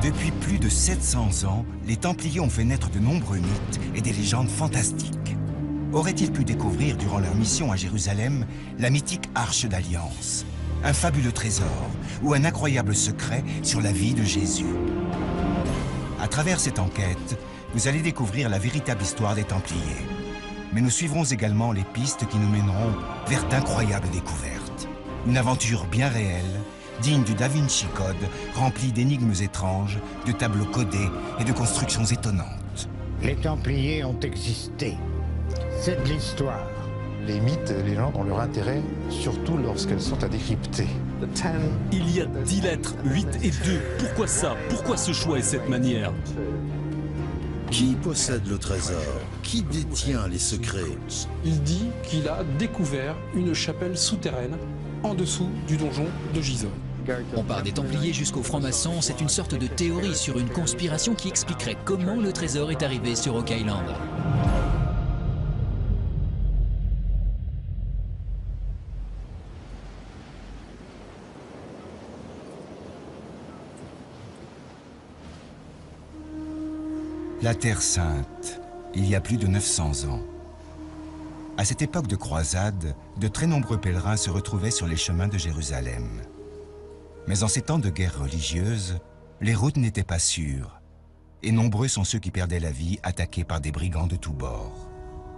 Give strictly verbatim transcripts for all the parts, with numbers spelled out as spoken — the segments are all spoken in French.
Depuis plus de sept cents ans, les Templiers ont fait naître de nombreux mythes et des légendes fantastiques. Auraient-ils pu découvrir durant leur mission à Jérusalem la mythique Arche d'Alliance, un fabuleux trésor ou un incroyable secret sur la vie de Jésus? À travers cette enquête, vous allez découvrir la véritable histoire des Templiers. Mais nous suivrons également les pistes qui nous mèneront vers d'incroyables découvertes. Une aventure bien réelle, digne du Da Vinci Code, remplie d'énigmes étranges, de tableaux codés et de constructions étonnantes. Les Templiers ont existé. C'est de l'histoire. Les mythes et les légendes ont leur intérêt, surtout lorsqu'elles sont à décrypter. Il y a dix lettres, huit et deux. Pourquoi ça? Pourquoi ce choix et cette manière? Qui possède le trésor? Qui détient les secrets? Il dit qu'il a découvert une chapelle souterraine en dessous du donjon de Gizon. On part des Templiers jusqu'aux francs-maçons, c'est une sorte de théorie sur une conspiration qui expliquerait comment le trésor est arrivé sur Oak Island. La Terre Sainte, il y a plus de neuf cents ans. À cette époque de croisade, de très nombreux pèlerins se retrouvaient sur les chemins de Jérusalem. Mais en ces temps de guerre religieuse, les routes n'étaient pas sûres, et nombreux sont ceux qui perdaient la vie attaqués par des brigands de tous bords.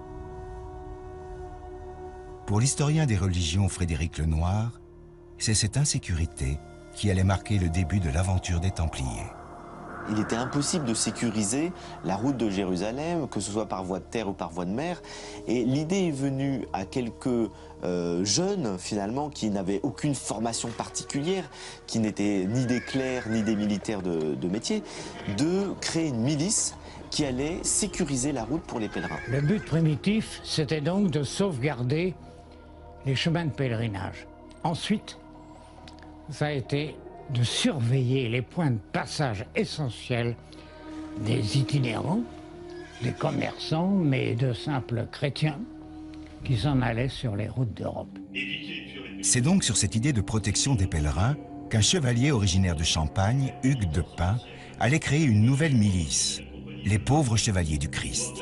Pour l'historien des religions Frédéric Lenoir, c'est cette insécurité qui allait marquer le début de l'aventure des Templiers. Il était impossible de sécuriser la route de Jérusalem, que ce soit par voie de terre ou par voie de mer. Et l'idée est venue à quelques euh, jeunes, finalement, qui n'avaient aucune formation particulière, qui n'étaient ni des clercs ni des militaires de, de métier, de créer une milice qui allait sécuriser la route pour les pèlerins. Le but primitif, c'était donc de sauvegarder les chemins de pèlerinage. Ensuite, ça a été de surveiller les points de passage essentiels des itinérants, des commerçants, mais de simples chrétiens qui s'en allaient sur les routes d'Europe. C'est donc sur cette idée de protection des pèlerins qu'un chevalier originaire de Champagne, Hugues de Pin, allait créer une nouvelle milice, les pauvres chevaliers du Christ.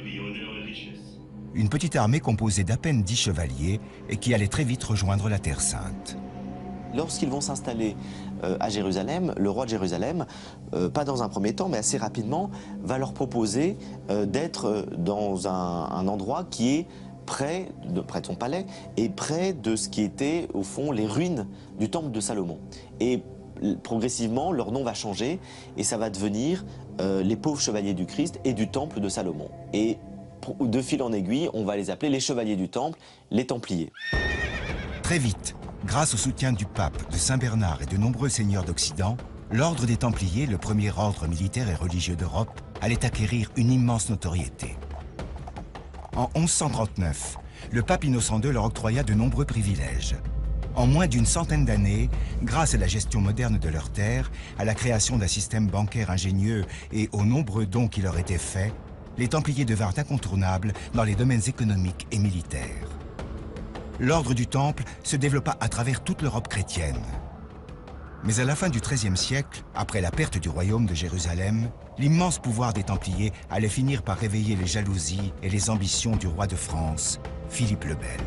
Une petite armée composée d'à peine dix chevaliers et qui allait très vite rejoindre la Terre Sainte. Lorsqu'ils vont s'installer euh, à Jérusalem, le roi de Jérusalem, euh, pas dans un premier temps, mais assez rapidement, va leur proposer euh, d'être dans un, un endroit qui est près de, près de son palais et près de ce qui était, au fond, les ruines du temple de Salomon. Et progressivement, leur nom va changer et ça va devenir euh, les pauvres chevaliers du Christ et du temple de Salomon. Et de fil en aiguille, on va les appeler les chevaliers du temple, les Templiers. Très vite, grâce au soutien du pape, de Saint-Bernard et de nombreux seigneurs d'Occident, l'ordre des Templiers, le premier ordre militaire et religieux d'Europe, allait acquérir une immense notoriété. En onze cent trente-neuf, le pape Innocent deux leur octroya de nombreux privilèges. En moins d'une centaine d'années, grâce à la gestion moderne de leurs terres, à la création d'un système bancaire ingénieux et aux nombreux dons qui leur étaient faits, les Templiers devinrent incontournables dans les domaines économiques et militaires. L'ordre du Temple se développa à travers toute l'Europe chrétienne. Mais à la fin du treizième siècle, après la perte du royaume de Jérusalem, l'immense pouvoir des Templiers allait finir par réveiller les jalousies et les ambitions du roi de France, Philippe le Bel.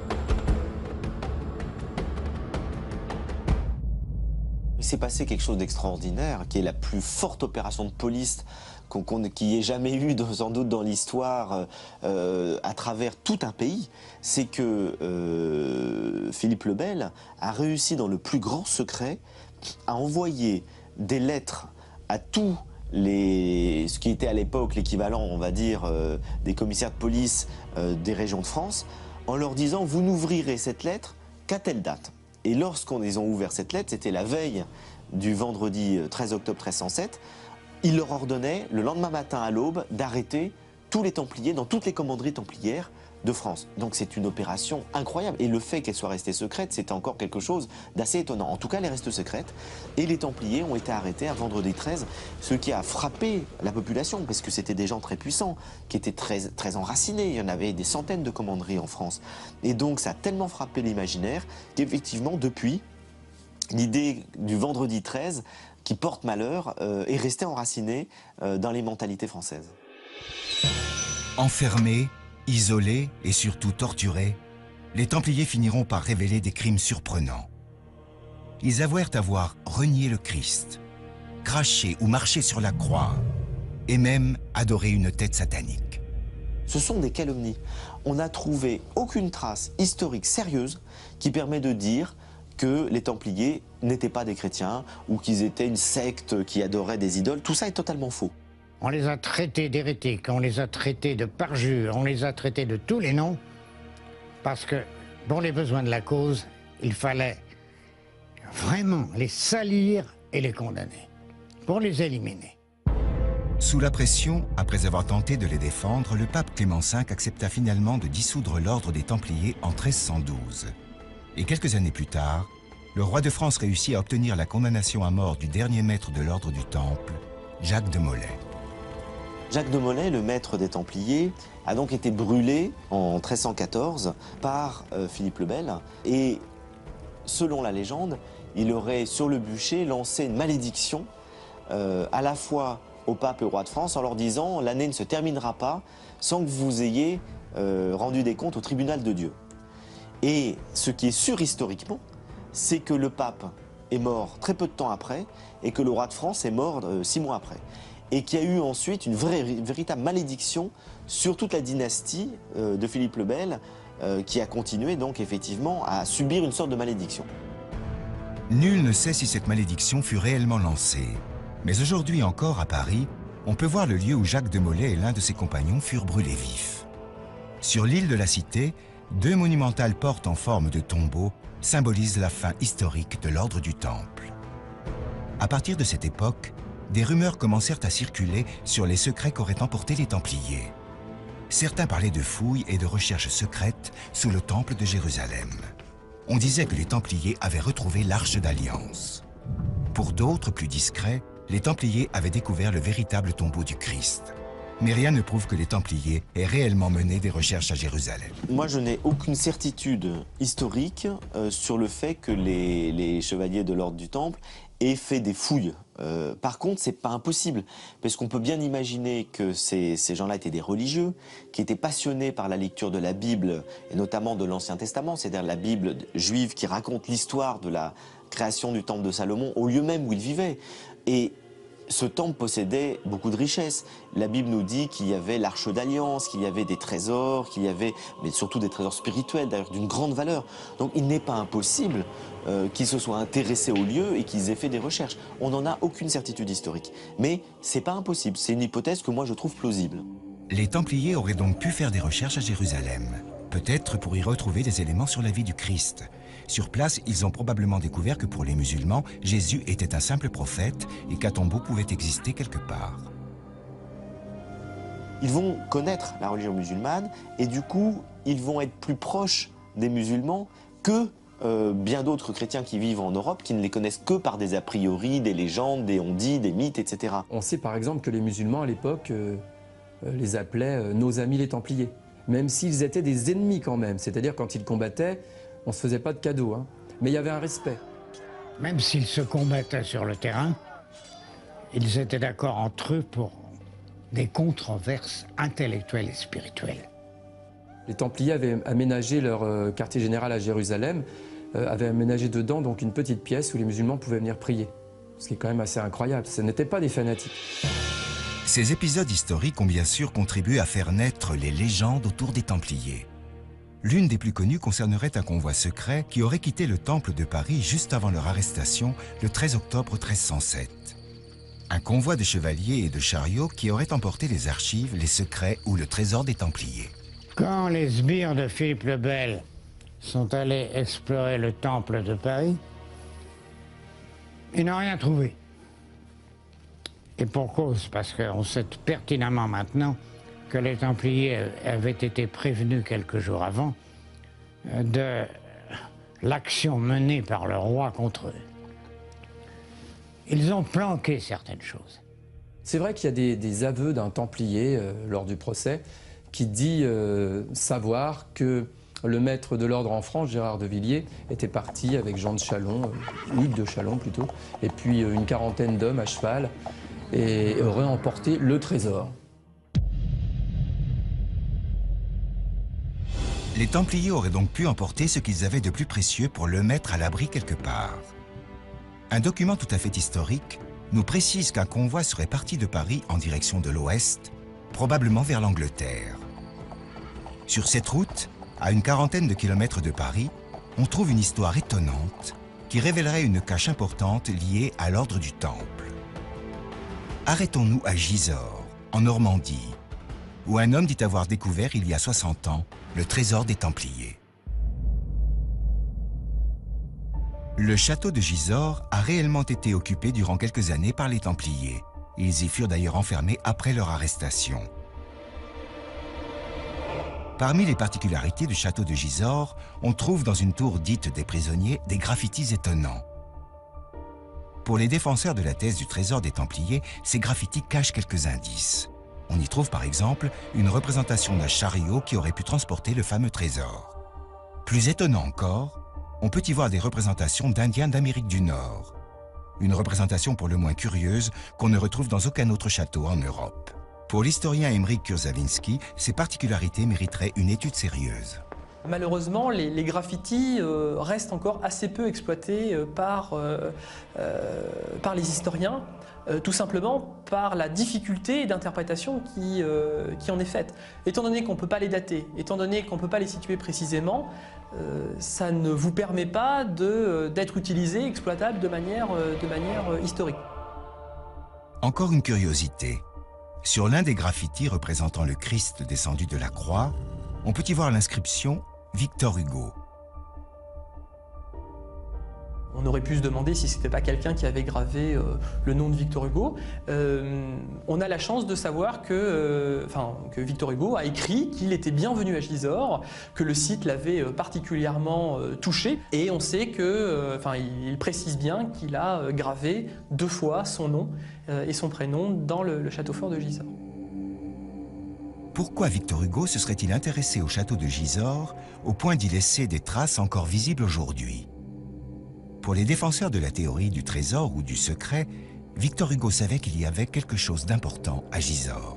Il s'est passé quelque chose d'extraordinaire, qui est la plus forte opération de police qu'on, qu'on, qu'il y ait jamais eu, dans, sans doute dans l'histoire, euh, à travers tout un pays. C'est que euh, Philippe le Bel a réussi dans le plus grand secret à envoyer des lettres à tous les, ce qui était à l'époque l'équivalent, on va dire, euh, des commissaires de police euh, des régions de France, en leur disant « vous n'ouvrirez cette lettre qu'à telle date ». Et lorsqu'ils ont ouvert cette lettre, c'était la veille du vendredi treize octobre mille trois cent sept, il leur ordonnait, le lendemain matin à l'aube, d'arrêter tous les Templiers dans toutes les commanderies templières de France. Donc c'est une opération incroyable. Et le fait qu'elle soit restée secrète, c'était encore quelque chose d'assez étonnant. En tout cas, elle reste secrète. Et les Templiers ont été arrêtés un vendredi treize, ce qui a frappé la population, parce que c'était des gens très puissants, qui étaient très, très enracinés. Il y en avait des centaines de commanderies en France. Et donc ça a tellement frappé l'imaginaire qu'effectivement, depuis, l'idée du vendredi treize qui porte malheur euh, est resté enraciné euh, dans les mentalités françaises. Enfermés, isolés et surtout torturés, les Templiers finiront par révéler des crimes surprenants. Ils avouèrent avoir renié le Christ, craché ou marché sur la croix, et même adoré une tête satanique. Ce sont des calomnies. On n'a trouvé aucune trace historique sérieuse qui permet de dire que les Templiers n'étaient pas des chrétiens ou qu'ils étaient une secte qui adorait des idoles. Tout ça est totalement faux. On les a traités d'hérétiques, on les a traités de parjures, on les a traités de tous les noms, parce que, pour les besoins de la cause, il fallait vraiment les salir et les condamner, pour les éliminer. Sous la pression, après avoir tenté de les défendre, le pape Clément cinq accepta finalement de dissoudre l'ordre des Templiers en treize cent douze. Et quelques années plus tard, le roi de France réussit à obtenir la condamnation à mort du dernier maître de l'ordre du Temple, Jacques de Molay. Jacques de Molay, le maître des Templiers, a donc été brûlé en treize cent quatorze par euh, Philippe le Bel. Et selon la légende, il aurait sur le bûcher lancé une malédiction euh, à la fois au pape et au roi de France en leur disant « l'année ne se terminera pas sans que vous ayez euh, rendu des comptes au tribunal de Dieu ». Et ce qui est sûr historiquement, c'est que le pape est mort très peu de temps après et que le roi de France est mort euh, six mois après. Et qu'il y a eu ensuite une vraie, véritable malédiction sur toute la dynastie euh, de Philippe le Bel euh, qui a continué donc effectivement à subir une sorte de malédiction. Nul ne sait si cette malédiction fut réellement lancée. Mais aujourd'hui encore, à Paris, on peut voir le lieu où Jacques de Molay et l'un de ses compagnons furent brûlés vifs. Sur l'île de la Cité, deux monumentales portes en forme de tombeau symbolisent la fin historique de l'ordre du Temple. À partir de cette époque, des rumeurs commencèrent à circuler sur les secrets qu'auraient emportés les Templiers. Certains parlaient de fouilles et de recherches secrètes sous le Temple de Jérusalem. On disait que les Templiers avaient retrouvé l'Arche d'Alliance. Pour d'autres, plus discrets, les Templiers avaient découvert le véritable tombeau du Christ. Mais rien ne prouve que les Templiers aient réellement mené des recherches à Jérusalem. Moi, je n'ai aucune certitude historique euh, sur le fait que les, les chevaliers de l'ordre du Temple aient fait des fouilles. Euh, par contre, c'est pas impossible, parce qu'on peut bien imaginer que ces, ces gens-là étaient des religieux, qui étaient passionnés par la lecture de la Bible, et notamment de l'Ancien Testament, c'est-à-dire la Bible juive qui raconte l'histoire de la création du temple de Salomon au lieu même où ils vivaient. Et ce temple possédait beaucoup de richesses. La Bible nous dit qu'il y avait l'Arche d'Alliance, qu'il y avait des trésors, qu'il y avait, mais surtout des trésors spirituels, d'ailleurs d'une grande valeur. Donc il n'est pas impossible euh, qu'ils se soient intéressés au lieu et qu'ils aient fait des recherches. On n'en a aucune certitude historique. Mais c'est pas impossible, c'est une hypothèse que moi je trouve plausible. Les Templiers auraient donc pu faire des recherches à Jérusalem, peut-être pour y retrouver des éléments sur la vie du Christ. Sur place, ils ont probablement découvert que pour les musulmans, Jésus était un simple prophète et qu'un tombeau pouvait exister quelque part. Ils vont connaître la religion musulmane et du coup, ils vont être plus proches des musulmans que euh, bien d'autres chrétiens qui vivent en Europe, qui ne les connaissent que par des a priori, des légendes, des on-dit, des mythes, et cetera. On sait par exemple que les musulmans à l'époque euh, les appelaient euh, nos amis les Templiers, même s'ils étaient des ennemis quand même, c'est-à-dire quand ils combattaient, on ne se faisait pas de cadeaux, hein. Mais il y avait un respect. Même s'ils se combattaient sur le terrain, ils étaient d'accord entre eux pour des controverses intellectuelles et spirituelles. Les Templiers avaient aménagé leur euh, quartier général à Jérusalem, euh, avaient aménagé dedans donc une petite pièce où les musulmans pouvaient venir prier. Ce qui est quand même assez incroyable, ce n'étaient pas des fanatiques. Ces épisodes historiques ont bien sûr contribué à faire naître les légendes autour des Templiers. L'une des plus connues concernerait un convoi secret qui aurait quitté le Temple de Paris juste avant leur arrestation le treize octobre treize cent sept. Un convoi de chevaliers et de chariots qui aurait emporté les archives, les secrets ou le trésor des Templiers. Quand les sbires de Philippe le Bel sont allés explorer le Temple de Paris, ils n'ont rien trouvé. Et pour cause, parce qu'on sait pertinemment maintenant que les Templiers avaient été prévenus quelques jours avant de l'action menée par le roi contre eux. Ils ont planqué certaines choses. C'est vrai qu'il y a des, des aveux d'un Templier euh, lors du procès qui dit euh, savoir que Le maître de l'ordre en France, Gérard de Villiers, était parti avec Jean de Chalon, euh, Hugues de Chalon plutôt, et puis euh, une quarantaine d'hommes à cheval, et aurait emporté le trésor. Les Templiers auraient donc pu emporter ce qu'ils avaient de plus précieux pour le mettre à l'abri quelque part. Un document tout à fait historique nous précise qu'un convoi serait parti de Paris en direction de l'ouest, probablement vers l'Angleterre. Sur cette route, à une quarantaine de kilomètres de Paris, on trouve une histoire étonnante qui révélerait une cache importante liée à l'ordre du Temple. Arrêtons-nous à Gisors, en Normandie, où un homme dit avoir découvert il y a soixante ans le trésor des Templiers. Le château de Gisors a réellement été occupé durant quelques années par les Templiers. Ils y furent d'ailleurs enfermés après leur arrestation. Parmi les particularités du château de Gisors, on trouve dans une tour dite des prisonniers des graffitis étonnants. Pour les défenseurs de la thèse du trésor des Templiers, ces graffitis cachent quelques indices. On y trouve par exemple une représentation d'un chariot qui aurait pu transporter le fameux trésor. Plus étonnant encore, on peut y voir des représentations d'Indiens d'Amérique du Nord. Une représentation pour le moins curieuse qu'on ne retrouve dans aucun autre château en Europe. Pour l'historien Aymeric Kurzawinski, ces particularités mériteraient une étude sérieuse. Malheureusement, les, les graffitis euh, restent encore assez peu exploités euh, par, euh, euh, par les historiens, euh, tout simplement par la difficulté d'interprétation qui, euh, qui en est faite. Étant donné qu'on ne peut pas les dater, étant donné qu'on ne peut pas les situer précisément, euh, ça ne vous permet pas d'être utilisé, exploitable de manière, de manière historique. Encore une curiosité. Sur l'un des graffitis représentant le Christ descendu de la croix, on peut y voir l'inscription « Victor Hugo ». On aurait pu se demander si ce n'était pas quelqu'un qui avait gravé euh, le nom de Victor Hugo. Euh, on a la chance de savoir que, euh, enfin, que Victor Hugo a écrit qu'il était bienvenu à Gisors, que le site l'avait particulièrement euh, touché. Et on sait que, euh, enfin, il précise bien qu'il a gravé deux fois son nom euh, et son prénom dans le, le château fort de Gisors. Pourquoi Victor Hugo se serait-il intéressé au château de Gisors au point d'y laisser des traces encore visibles aujourd'hui? Pour les défenseurs de la théorie du trésor ou du secret, Victor Hugo savait qu'il y avait quelque chose d'important à Gisors.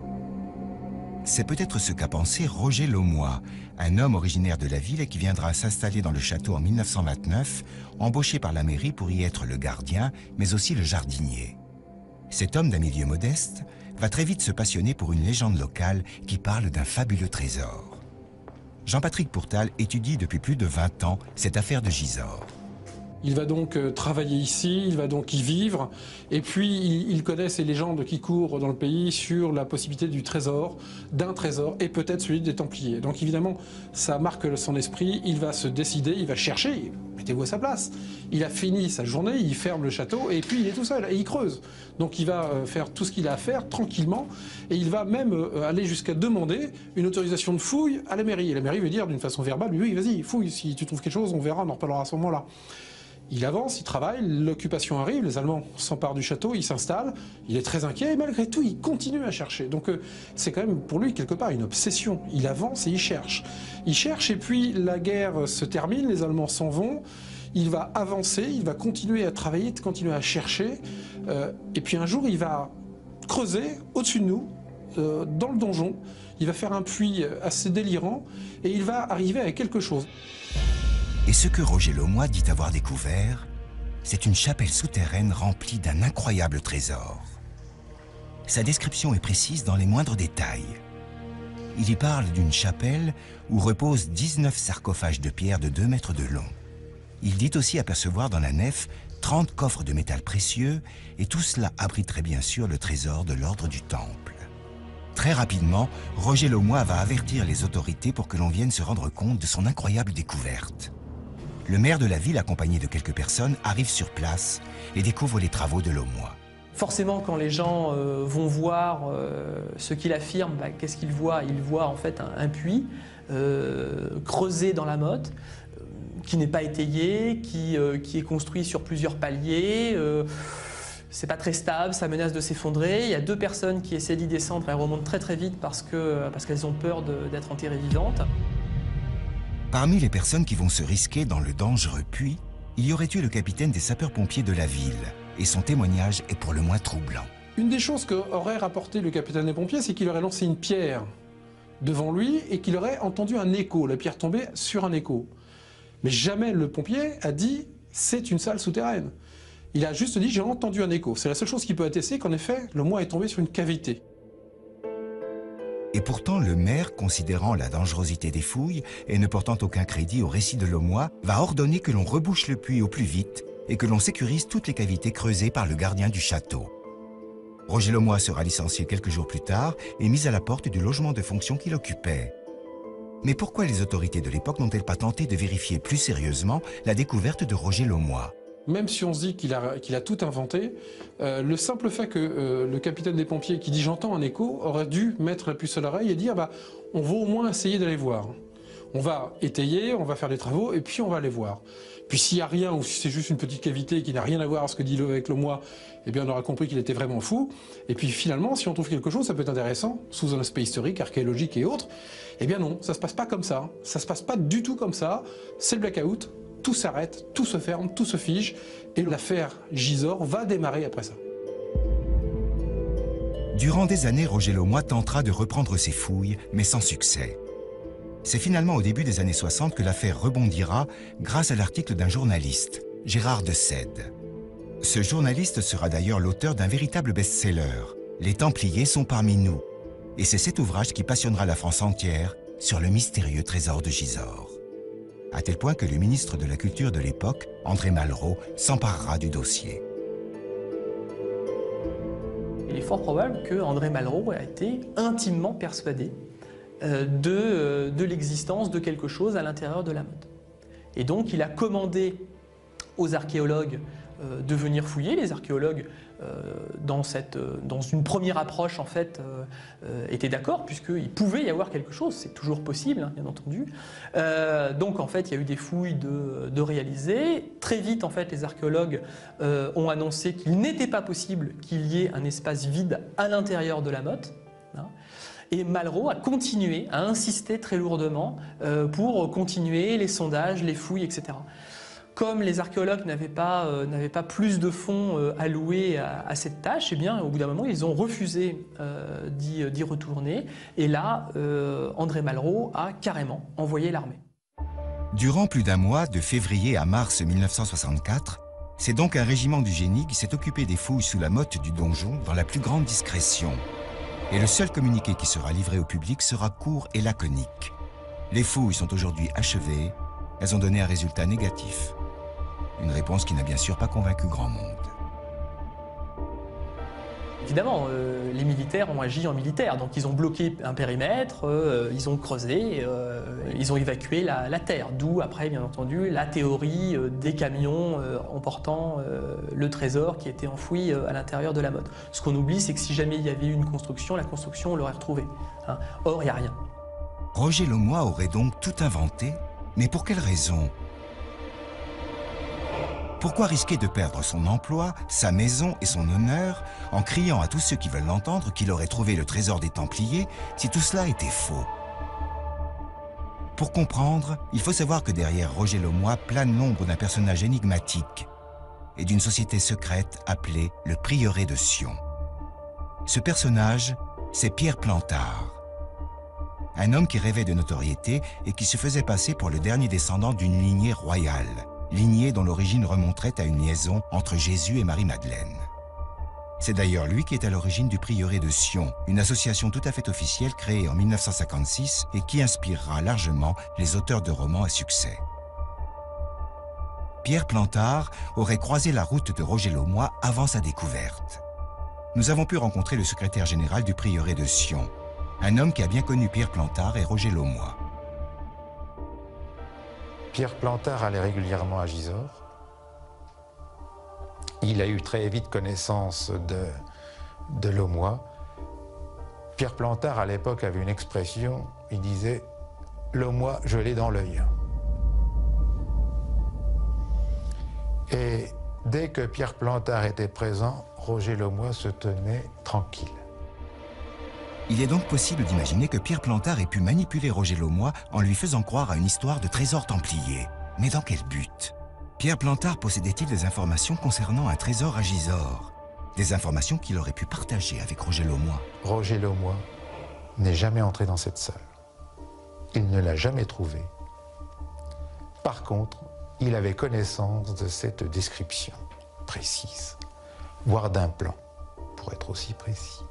C'est peut-être ce qu'a pensé Roger Laumois, un homme originaire de la ville et qui viendra s'installer dans le château en mille neuf cent vingt-neuf, embauché par la mairie pour y être le gardien, mais aussi le jardinier. Cet homme d'un milieu modeste va très vite se passionner pour une légende locale qui parle d'un fabuleux trésor. Jean-Patrick Pourtal étudie depuis plus de vingt ans cette affaire de Gisors. Il va donc travailler ici, il va donc y vivre, et puis il, il connaît ces légendes qui courent dans le pays sur la possibilité du trésor, d'un trésor, et peut-être celui des Templiers. Donc évidemment, ça marque son esprit, il va se décider, il va chercher, mettez-vous à sa place. Il a fini sa journée, il ferme le château, et puis il est tout seul, et il creuse. Donc il va faire tout ce qu'il a à faire, tranquillement, et il va même aller jusqu'à demander une autorisation de fouille à la mairie. Et la mairie veut dire d'une façon verbale, oui, vas-y, fouille, si tu trouves quelque chose, on verra, on en reparlera à ce moment-là. Il avance, il travaille, l'occupation arrive, les Allemands s'emparent du château, il s'installe, il est très inquiet et malgré tout il continue à chercher. Donc euh, c'est quand même pour lui quelque part une obsession. Il avance et il cherche. Il cherche et puis la guerre se termine, les Allemands s'en vont, il va avancer, il va continuer à travailler, continuer à chercher euh, et puis un jour il va creuser au-dessus de nous, euh, dans le donjon, il va faire un puits assez délirant et il va arriver à quelque chose. Et ce que Roger Laumois dit avoir découvert, c'est une chapelle souterraine remplie d'un incroyable trésor. Sa description est précise dans les moindres détails. Il y parle d'une chapelle où reposent dix-neuf sarcophages de pierre de deux mètres de long. Il dit aussi apercevoir dans la nef trente coffres de métal précieux et tout cela abriterait bien sûr le trésor de l'ordre du Temple. Très rapidement, Roger Laumois va avertir les autorités pour que l'on vienne se rendre compte de son incroyable découverte. Le maire de la ville, accompagné de quelques personnes, arrive sur place et découvre les travaux de Laumois. Forcément, quand les gens euh, vont voir euh, ce qu'il affirme, bah, qu'est-ce qu'ils voient? Ils voient en fait un, un puits euh, creusé dans la motte, euh, qui n'est pas étayé, qui, euh, qui est construit sur plusieurs paliers. Euh, C'est pas très stable, ça menace de s'effondrer. Il y a deux personnes qui essaient d'y descendre, elles remontent très très vite parce que, parce qu'elles ont peur d'être enterrées vivantes. Parmi les personnes qui vont se risquer dans le dangereux puits, il y aurait eu le capitaine des sapeurs-pompiers de la ville, et son témoignage est pour le moins troublant. Une des choses qu'aurait rapporté le capitaine des pompiers, c'est qu'il aurait lancé une pierre devant lui et qu'il aurait entendu un écho, la pierre tombait sur un écho. Mais jamais le pompier a dit « c'est une salle souterraine ». Il a juste dit « j'ai entendu un écho ». C'est la seule chose qui peut attester qu'en effet, Laumois est tombé sur une cavité. Et pourtant, le maire, considérant la dangerosité des fouilles et ne portant aucun crédit au récit de Laumois, va ordonner que l'on rebouche le puits au plus vite et que l'on sécurise toutes les cavités creusées par le gardien du château. Roger Laumois sera licencié quelques jours plus tard et mis à la porte du logement de fonction qu'il occupait. Mais pourquoi les autorités de l'époque n'ont-elles pas tenté de vérifier plus sérieusement la découverte de Roger Laumois? Même si on se dit qu'il a, qu'il a tout inventé, euh, le simple fait que euh, le capitaine des pompiers qui dit « j'entends un écho » aurait dû mettre la puce à l'oreille et dire bah, « on va au moins essayer d'aller voir ». On va étayer, on va faire des travaux et puis on va aller voir. Puis s'il n'y a rien ou si c'est juste une petite cavité qui n'a rien à voir avec ce que dit avec Laumois, eh bien on aura compris qu'il était vraiment fou. Et puis finalement, si on trouve quelque chose, ça peut être intéressant, sous un aspect historique, archéologique et autres. Eh bien non, ça se passe pas comme ça. Ça se passe pas du tout comme ça. C'est le blackout, tout s'arrête, tout se ferme, tout se fige. Et l'affaire Gisors va démarrer après ça. Durant des années, Roger Laumois tentera de reprendre ses fouilles, mais sans succès. C'est finalement au début des années soixante que l'affaire rebondira grâce à l'article d'un journaliste, Gérard de Sède. Ce journaliste sera d'ailleurs l'auteur d'un véritable best-seller, « Les Templiers sont parmi nous ». Et c'est cet ouvrage qui passionnera la France entière sur le mystérieux trésor de Gisors. À tel point que le ministre de la Culture de l'époque, André Malraux, s'emparera du dossier. Il est fort probable que André Malraux ait été intimement persuadé de, de l'existence de quelque chose à l'intérieur de la motte. Et donc il a commandé aux archéologues euh, de venir fouiller. Les archéologues, euh, dans, cette, euh, dans une première approche, en fait, euh, euh, étaient d'accord, puisqu'il pouvait y avoir quelque chose, c'est toujours possible, hein, bien entendu. Euh, donc en fait, il y a eu des fouilles de, de réaliser. Très vite, en fait, les archéologues euh, ont annoncé qu'il n'était pas possible qu'il y ait un espace vide à l'intérieur de la motte. Hein. Et Malraux a continué, a insisté très lourdement euh, pour continuer les sondages, les fouilles, et cetera. Comme les archéologues n'avaient pas, euh, n'avaient pas plus de fonds euh, alloués à, à cette tâche, eh bien, au bout d'un moment, ils ont refusé euh, d'y, d'y retourner. Et là, euh, André Malraux a carrément envoyé l'armée. Durant plus d'un mois, de février à mars mille neuf cent soixante-quatre, c'est donc un régiment du génie qui s'est occupé des fouilles sous la motte du donjon dans la plus grande discrétion. Et le seul communiqué qui sera livré au public sera court et laconique. Les fouilles sont aujourd'hui achevées, elles ont donné un résultat négatif. Une réponse qui n'a bien sûr pas convaincu grand monde. Évidemment, euh, les militaires ont agi en militaire, donc ils ont bloqué un périmètre, euh, ils ont creusé, euh, ils ont évacué la, la terre, d'où après, bien entendu, la théorie euh, des camions euh, emportant euh, le trésor qui était enfoui euh, à l'intérieur de la motte. Ce qu'on oublie, c'est que si jamais il y avait eu une construction, la construction, on l'aurait retrouvée. Hein. Or, il n'y a rien. Roger Laumois aurait donc tout inventé, mais pour quelle raison ? Pourquoi risquer de perdre son emploi, sa maison et son honneur en criant à tous ceux qui veulent l'entendre qu'il aurait trouvé le trésor des Templiers si tout cela était faux? Pour comprendre, il faut savoir que derrière Roger Laumois plane l'ombre d'un personnage énigmatique et d'une société secrète appelée le Prieuré de Sion. Ce personnage, c'est Pierre Plantard. Un homme qui rêvait de notoriété et qui se faisait passer pour le dernier descendant d'une lignée royale. Lignée dont l'origine remonterait à une liaison entre Jésus et Marie-Madeleine. C'est d'ailleurs lui qui est à l'origine du Prieuré de Sion, une association tout à fait officielle créée en mille neuf cent cinquante-six et qui inspirera largement les auteurs de romans à succès. Pierre Plantard aurait croisé la route de Roger Laumois avant sa découverte. Nous avons pu rencontrer le secrétaire général du Prieuré de Sion, un homme qui a bien connu Pierre Plantard et Roger Laumois. Pierre Plantard allait régulièrement à Gisors. Il a eu très vite connaissance de, de Laumois. Pierre Plantard, à l'époque, avait une expression, il disait « Laumois, je l'ai dans l'œil ». Et dès que Pierre Plantard était présent, Roger Laumois se tenait tranquille. Il est donc possible d'imaginer que Pierre Plantard ait pu manipuler Roger Laumois en lui faisant croire à une histoire de trésor templier. Mais dans quel but? Pierre Plantard possédait-il des informations concernant un trésor à Gisors? Des informations qu'il aurait pu partager avec Roger Laumois. Roger Laumois n'est jamais entré dans cette salle. Il ne l'a jamais trouvée. Par contre, il avait connaissance de cette description précise, voire d'un plan, pour être aussi précis.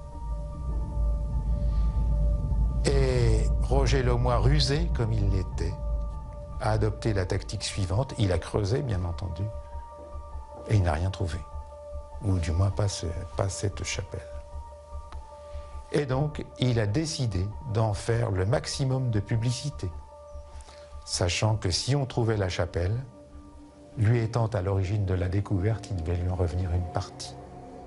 Et Roger Laumois, rusé comme il l'était, a adopté la tactique suivante. Il a creusé, bien entendu, et il n'a rien trouvé. Ou du moins pas, ce, pas cette chapelle. Et donc, il a décidé d'en faire le maximum de publicité, sachant que si on trouvait la chapelle, lui étant à l'origine de la découverte, il devait lui en revenir une partie.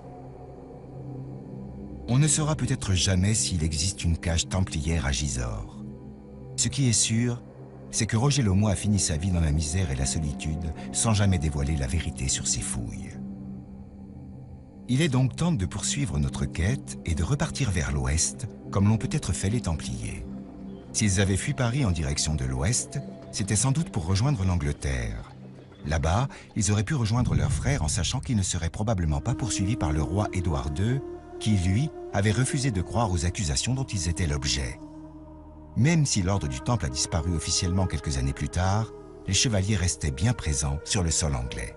On ne saura peut-être jamais s'il existe une cage templière à Gisors. Ce qui est sûr, c'est que Roger Laumois a fini sa vie dans la misère et la solitude sans jamais dévoiler la vérité sur ses fouilles. Il est donc temps de poursuivre notre quête et de repartir vers l'ouest, comme l'ont peut-être fait les Templiers. S'ils avaient fui Paris en direction de l'ouest, c'était sans doute pour rejoindre l'Angleterre. Là-bas, ils auraient pu rejoindre leurs frères en sachant qu'ils ne seraient probablement pas poursuivis par le roi Édouard deux, qui, lui, avait refusé de croire aux accusations dont ils étaient l'objet. Même si l'ordre du Temple a disparu officiellement quelques années plus tard, les chevaliers restaient bien présents sur le sol anglais.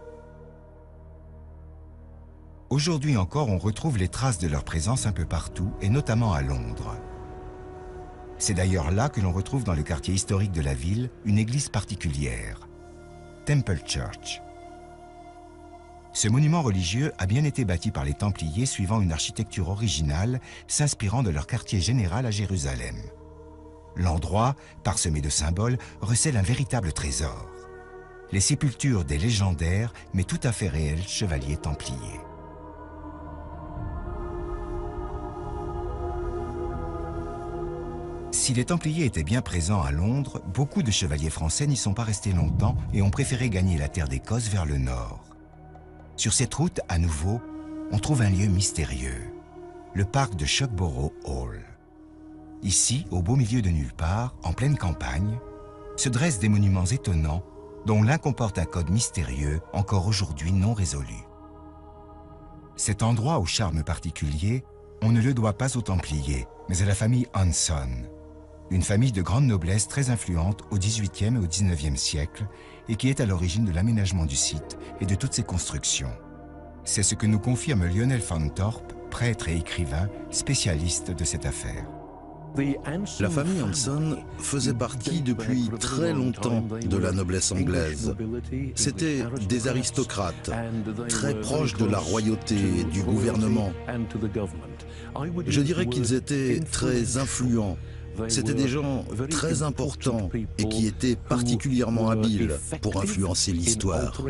Aujourd'hui encore, on retrouve les traces de leur présence un peu partout, et notamment à Londres. C'est d'ailleurs là que l'on retrouve dans le quartier historique de la ville une église particulière, Temple Church. Ce monument religieux a bien été bâti par les Templiers suivant une architecture originale s'inspirant de leur quartier général à Jérusalem. L'endroit, parsemé de symboles, recèle un véritable trésor. Les sépultures des légendaires, mais tout à fait réels chevaliers templiers. Si les Templiers étaient bien présents à Londres, beaucoup de chevaliers français n'y sont pas restés longtemps et ont préféré gagner la terre d'Écosse vers le nord. Sur cette route, à nouveau, on trouve un lieu mystérieux, le parc de Shugborough Hall. Ici, au beau milieu de nulle part, en pleine campagne, se dressent des monuments étonnants dont l'un comporte un code mystérieux encore aujourd'hui non résolu. Cet endroit au charme particulier, on ne le doit pas aux Templiers, mais à la famille Hanson, une famille de grande noblesse très influente au dix-huitième et au dix-neuvième siècle et qui est à l'origine de l'aménagement du site et de toutes ses constructions. C'est ce que nous confirme Lionel Fanthorpe, prêtre et écrivain, spécialiste de cette affaire. La famille Hanson faisait partie depuis très longtemps de la noblesse anglaise. C'étaient des aristocrates, très proches de la royauté et du gouvernement. Je dirais qu'ils étaient très influents. C'étaient des gens très importants et qui étaient particulièrement habiles pour influencer l'histoire.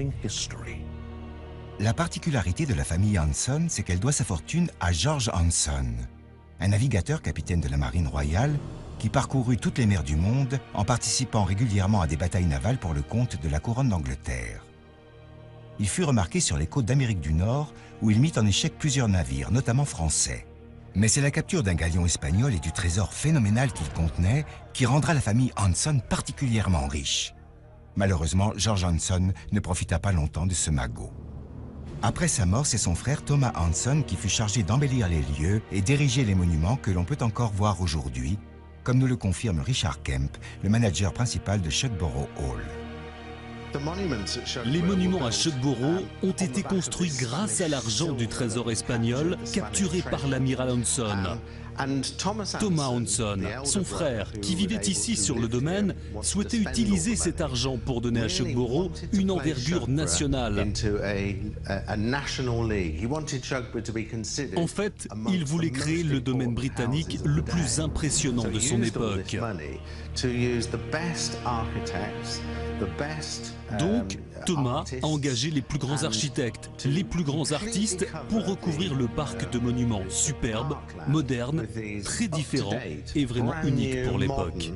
La particularité de la famille Hanson, c'est qu'elle doit sa fortune à George Hanson, un navigateur capitaine de la marine royale qui parcourut toutes les mers du monde en participant régulièrement à des batailles navales pour le compte de la couronne d'Angleterre. Il fut remarqué sur les côtes d'Amérique du Nord où il mit en échec plusieurs navires, notamment français. Mais c'est la capture d'un galion espagnol et du trésor phénoménal qu'il contenait qui rendra la famille Hanson particulièrement riche. Malheureusement, George Hanson ne profita pas longtemps de ce magot. Après sa mort, c'est son frère Thomas Hanson qui fut chargé d'embellir les lieux et d'ériger les monuments que l'on peut encore voir aujourd'hui, comme nous le confirme Richard Kemp, le manager principal de Shugborough Hall. Les monuments à Shugborough ont été construits grâce à l'argent du trésor espagnol capturé par l'amiral Hanson. Thomas Hanson, son frère, qui vivait ici sur le domaine, souhaitait utiliser cet argent pour donner à Shugborough une envergure nationale. En fait, il voulait créer le domaine britannique le plus impressionnant de son époque. Donc, Thomas a engagé les plus grands architectes, les plus grands artistes pour recouvrir le parc de monuments superbes, modernes, très différents et vraiment uniques pour l'époque.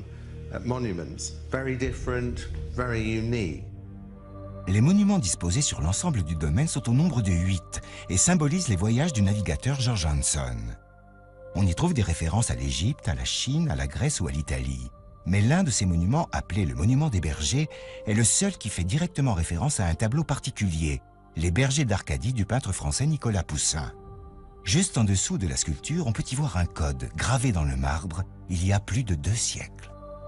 Les monuments disposés sur l'ensemble du domaine sont au nombre de huit et symbolisent les voyages du navigateur George Hanson. On y trouve des références à l'Égypte, à la Chine, à la Grèce ou à l'Italie. Mais l'un de ces monuments, appelé le monument des bergers, est le seul qui fait directement référence à un tableau particulier, les bergers d'Arcadie du peintre français Nicolas Poussin. Juste en dessous de la sculpture, on peut y voir un code gravé dans le marbre il y a plus de deux siècles.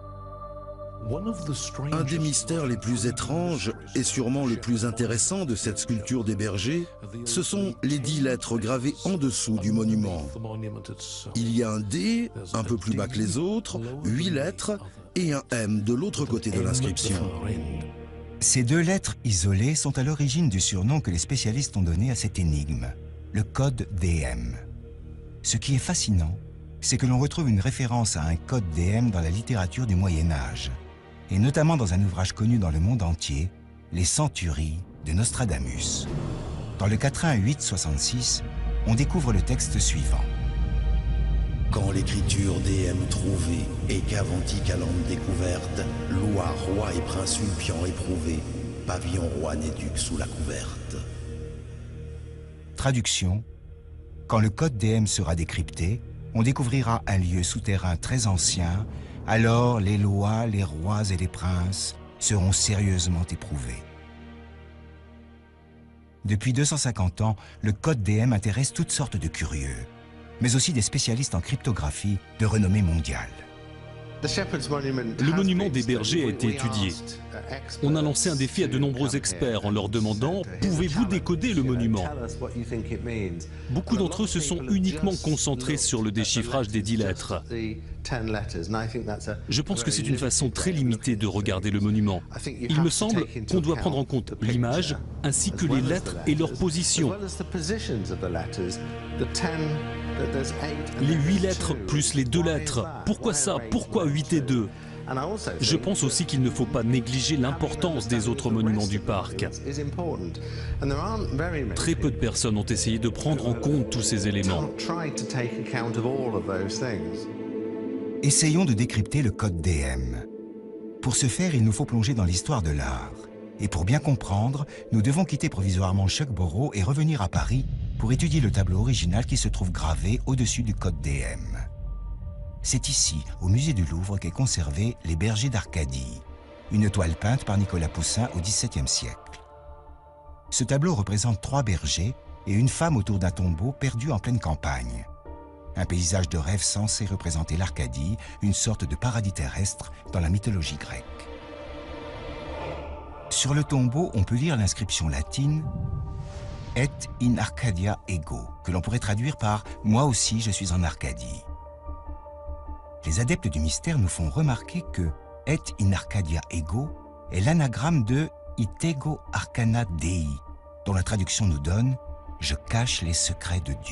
Un des mystères les plus étranges et sûrement le plus intéressant de cette sculpture des bergers, ce sont les dix lettres gravées en dessous du monument. Il y a un D, un peu plus bas que les autres, huit lettres et un M de l'autre côté de l'inscription. Ces deux lettres isolées sont à l'origine du surnom que les spécialistes ont donné à cette énigme, le code D M. Ce qui est fascinant, c'est que l'on retrouve une référence à un code D M dans la littérature du Moyen-Âge, et notamment dans un ouvrage connu dans le monde entier, Les Centuries de Nostradamus. Dans le quatre-vingt-huit soixante-six, on découvre le texte suivant. Quand l'écriture D M trouvée et qu'avanti calante découverte, loi, roi et prince ulpiant éprouvé, pavillon roi n'éduque sous la couverte. Traduction. Quand le code D M sera décrypté, on découvrira un lieu souterrain très ancien, alors les lois, les rois et les princes seront sérieusement éprouvés. Depuis deux cent cinquante ans, le code D M intéresse toutes sortes de curieux, mais aussi des spécialistes en cryptographie de renommée mondiale. Le monument des bergers a été étudié. On a lancé un défi à de nombreux experts en leur demandant « Pouvez-vous décoder le monument ?» Beaucoup d'entre eux se sont uniquement concentrés sur le déchiffrage des dix lettres. Je pense que c'est une façon très limitée de regarder le monument. Il me semble qu'on doit prendre en compte l'image ainsi que les lettres et leur position. Les huit lettres plus les deux lettres. Pourquoi ça? Pourquoi huit et deux? Je pense aussi qu'il ne faut pas négliger l'importance des autres monuments du parc. Très peu de personnes ont essayé de prendre en compte tous ces éléments. Essayons de décrypter le code D M. Pour ce faire, il nous faut plonger dans l'histoire de l'art. Et pour bien comprendre, nous devons quitter provisoirement Schuckborough et revenir à Paris pour étudier le tableau original qui se trouve gravé au-dessus du code D M. C'est ici, au musée du Louvre, qu'est conservé Les Bergers d'Arcadie, une toile peinte par Nicolas Poussin au dix-septième siècle. Ce tableau représente trois bergers et une femme autour d'un tombeau perdu en pleine campagne. Un paysage de rêve censé représenter l'Arcadie, une sorte de paradis terrestre dans la mythologie grecque. Sur le tombeau, on peut lire l'inscription latine « Et in Arcadia ego », que l'on pourrait traduire par « Moi aussi, je suis en Arcadie ». Les adeptes du mystère nous font remarquer que « Et in Arcadia ego » est l'anagramme de « Itego arcana Dei », dont la traduction nous donne « Je cache les secrets de Dieu ».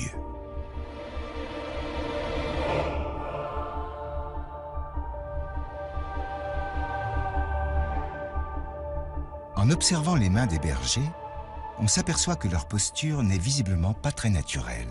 En observant les mains des bergers, on s'aperçoit que leur posture n'est visiblement pas très naturelle.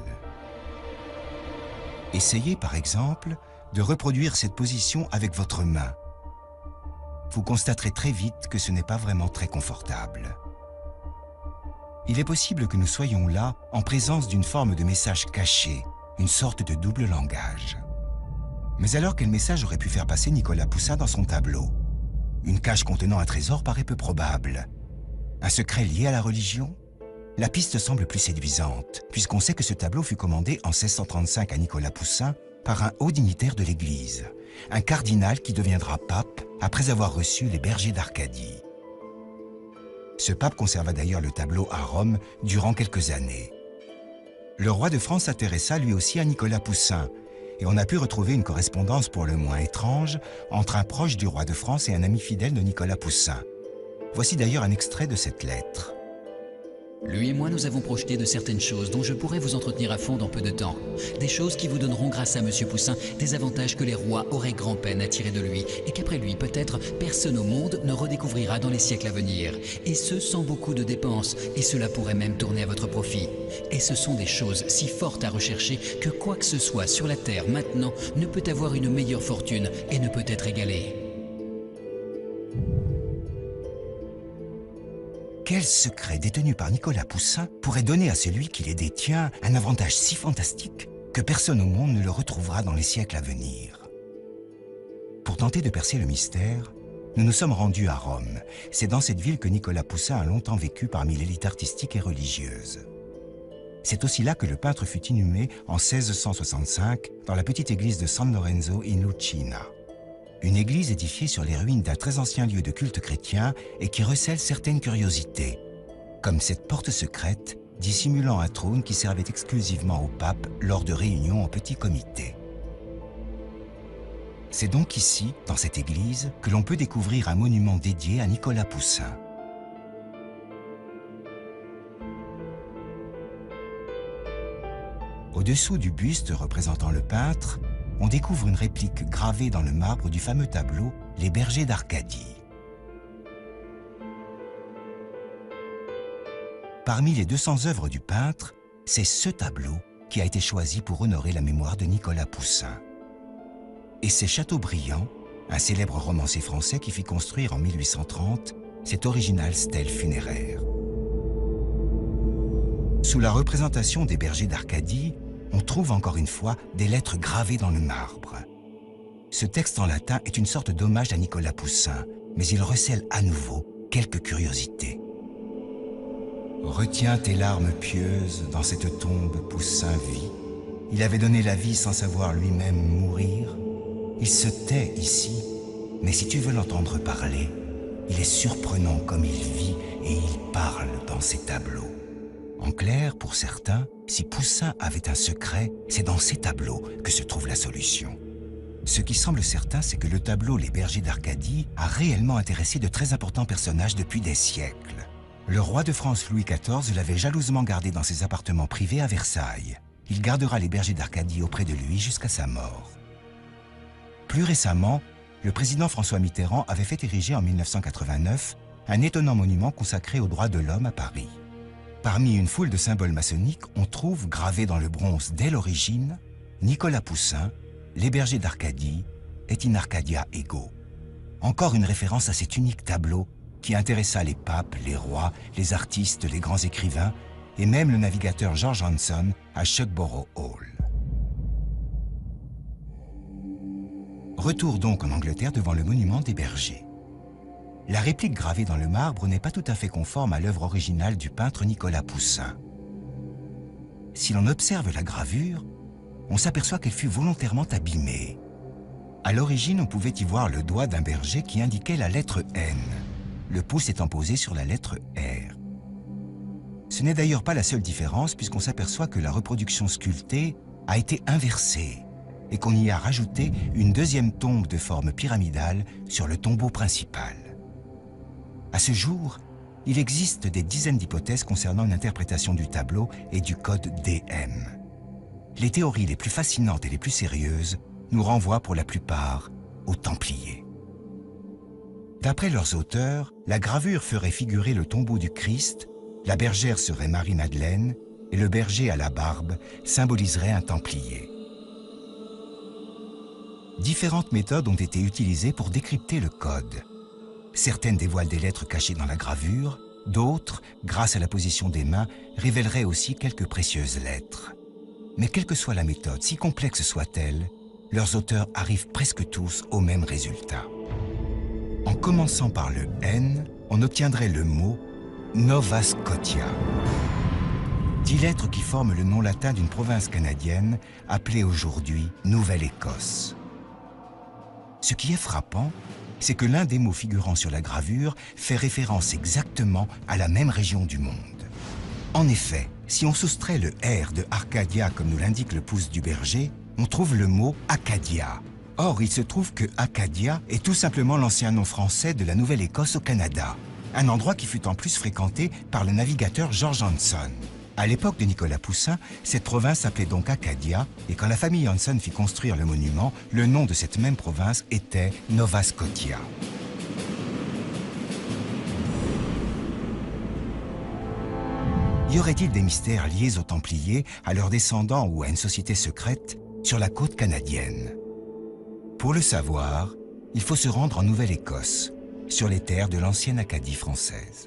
Essayez par exemple de reproduire cette position avec votre main. Vous constaterez très vite que ce n'est pas vraiment très confortable. Il est possible que nous soyons là en présence d'une forme de message caché, une sorte de double langage. Mais alors quel message aurait pu faire passer Nicolas Poussin dans son tableau? Une cache contenant un trésor paraît peu probable. Un secret lié à la religion? La piste semble plus séduisante, puisqu'on sait que ce tableau fut commandé en seize cent trente-cinq à Nicolas Poussin par un haut dignitaire de l'Église, un cardinal qui deviendra pape après avoir reçu les bergers d'Arcadie. Ce pape conserva d'ailleurs le tableau à Rome durant quelques années. Le roi de France s'intéressa lui aussi à Nicolas Poussin, et on a pu retrouver une correspondance pour le moins étrange entre un proche du roi de France et un ami fidèle de Nicolas Poussin. Voici d'ailleurs un extrait de cette lettre. Lui et moi, nous avons projeté de certaines choses dont je pourrais vous entretenir à fond dans peu de temps. Des choses qui vous donneront, grâce à Monsieur Poussin, des avantages que les rois auraient grand-peine à tirer de lui et qu'après lui, peut-être, personne au monde ne redécouvrira dans les siècles à venir. Et ce, sans beaucoup de dépenses, et cela pourrait même tourner à votre profit. Et ce sont des choses si fortes à rechercher que quoi que ce soit sur la Terre maintenant ne peut avoir une meilleure fortune et ne peut être égalé. Quel secret détenu par Nicolas Poussin pourrait donner à celui qui les détient un avantage si fantastique? que personne au monde ne le retrouvera dans les siècles à venir. Pour tenter de percer le mystère, nous nous sommes rendus à Rome. C'est dans cette ville que Nicolas Poussin a longtemps vécu parmi l'élite artistique et religieuse. C'est aussi là que le peintre fut inhumé en seize cent soixante-cinq dans la petite église de San Lorenzo in Lucina. Une église édifiée sur les ruines d'un très ancien lieu de culte chrétien et qui recèle certaines curiosités, comme cette porte secrète dissimulant un trône qui servait exclusivement au pape lors de réunions en petit comité. C'est donc ici, dans cette église, que l'on peut découvrir un monument dédié à Nicolas Poussin. Au-dessous du buste représentant le peintre, on découvre une réplique gravée dans le marbre du fameux tableau « Les bergers d'Arcadie ». Parmi les deux cents œuvres du peintre, c'est ce tableau qui a été choisi pour honorer la mémoire de Nicolas Poussin. Et c'est Chateaubriand, un célèbre romancier français qui fit construire en mille huit cent trente cette originale stèle funéraire. Sous la représentation des bergers d'Arcadie, on trouve encore une fois des lettres gravées dans le marbre. Ce texte en latin est une sorte d'hommage à Nicolas Poussin, mais il recèle à nouveau quelques curiosités. « Retiens tes larmes pieuses, dans cette tombe Poussin vit. Il avait donné la vie sans savoir lui-même mourir. Il se tait ici, mais si tu veux l'entendre parler, il est surprenant comme il vit et il parle dans ses tableaux. » En clair, pour certains, si Poussin avait un secret, c'est dans ces tableaux que se trouve la solution. Ce qui semble certain, c'est que le tableau « Les bergers d'Arcadie » a réellement intéressé de très importants personnages depuis des siècles. Le roi de France Louis quatorze l'avait jalousement gardé dans ses appartements privés à Versailles. Il gardera les bergers d'Arcadie auprès de lui jusqu'à sa mort. Plus récemment, le président François Mitterrand avait fait ériger en mille neuf cent quatre-vingt-neuf un étonnant monument consacré aux droits de l'homme à Paris. Parmi une foule de symboles maçonniques, on trouve gravé dans le bronze dès l'origine Nicolas Poussin, les bergers d'Arcadie et in Arcadia ego. Encore une référence à cet unique tableau qui intéressa les papes, les rois, les artistes, les grands écrivains et même le navigateur George Hanson à Shugborough Hall. Retour donc en Angleterre devant le monument des bergers. La réplique gravée dans le marbre n'est pas tout à fait conforme à l'œuvre originale du peintre Nicolas Poussin. Si l'on observe la gravure, on s'aperçoit qu'elle fut volontairement abîmée. À l'origine, on pouvait y voir le doigt d'un berger qui indiquait la lettre N, le pouce étant posé sur la lettre R. Ce n'est d'ailleurs pas la seule différence puisqu'on s'aperçoit que la reproduction sculptée a été inversée et qu'on y a rajouté une deuxième tombe de forme pyramidale sur le tombeau principal. À ce jour, il existe des dizaines d'hypothèses concernant une interprétation du tableau et du code D M. Les théories les plus fascinantes et les plus sérieuses nous renvoient pour la plupart aux Templiers. D'après leurs auteurs, la gravure ferait figurer le tombeau du Christ, la bergère serait Marie-Madeleine et le berger à la barbe symboliserait un Templier. Différentes méthodes ont été utilisées pour décrypter le code. Certaines dévoilent des lettres cachées dans la gravure, d'autres, grâce à la position des mains, révéleraient aussi quelques précieuses lettres. Mais quelle que soit la méthode, si complexe soit-elle, leurs auteurs arrivent presque tous au même résultat. En commençant par le N, on obtiendrait le mot Nova Scotia. Dix lettres qui forment le nom latin d'une province canadienne appelée aujourd'hui Nouvelle-Écosse. Ce qui est frappant, c'est que l'un des mots figurant sur la gravure fait référence exactement à la même région du monde. En effet, si on soustrait le R de Arcadia comme nous l'indique le pouce du berger, on trouve le mot Acadia. Or, il se trouve que Acadia est tout simplement l'ancien nom français de la Nouvelle-Écosse au Canada, un endroit qui fut en plus fréquenté par le navigateur George Hanson. À l'époque de Nicolas Poussin, cette province s'appelait donc Acadia, et quand la famille Hanson fit construire le monument, le nom de cette même province était Nova Scotia. Y aurait-il des mystères liés aux Templiers, à leurs descendants ou à une société secrète sur la côte canadienne? Pour le savoir, il faut se rendre en Nouvelle-Écosse, sur les terres de l'ancienne Acadie française.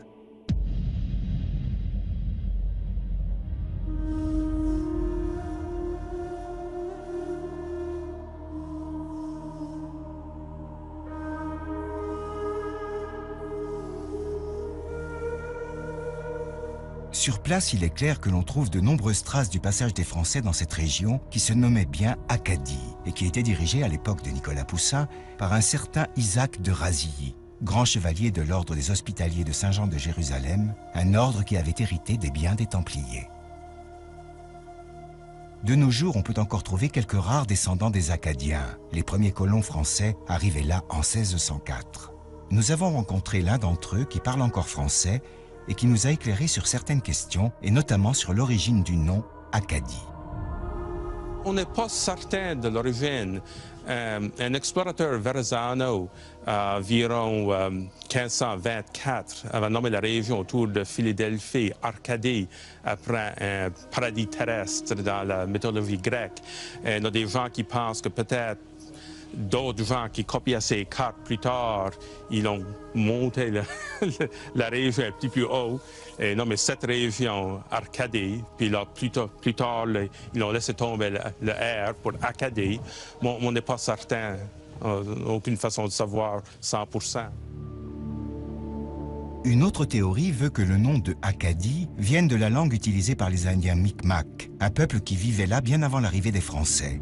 Sur place, il est clair que l'on trouve de nombreuses traces du passage des Français dans cette région qui se nommait bien Acadie et qui était dirigée à l'époque de Nicolas Poussin par un certain Isaac de Razilly, grand chevalier de l'ordre des Hospitaliers de Saint-Jean de Jérusalem, un ordre qui avait hérité des biens des Templiers. De nos jours, on peut encore trouver quelques rares descendants des Acadiens. Les premiers colons français arrivaient là en seize cent quatre. Nous avons rencontré l'un d'entre eux qui parle encore français et qui nous a éclairé sur certaines questions, et notamment sur l'origine du nom Acadie. On n'est pas certain de l'origine. Euh, un explorateur Verrazano, euh, environ euh, quinze cent vingt-quatre, avait nommé la région autour de Philadelphie, Arcadie, après un paradis terrestre dans la mythologie grecque. Et il y a des gens qui pensent que peut-être d'autres gens qui copiaient ces cartes plus tard, ils ont monté la, la région un petit peu haut. Et non, mais cette région, Arcadie, puis là, plus tard, plus tard le, ils ont laissé tomber le, le R pour Acadie. Bon, on n'est pas certain, euh, aucune façon de savoir cent pour cent. Une autre théorie veut que le nom de Acadie vienne de la langue utilisée par les Indiens Micmac, un peuple qui vivait là bien avant l'arrivée des Français.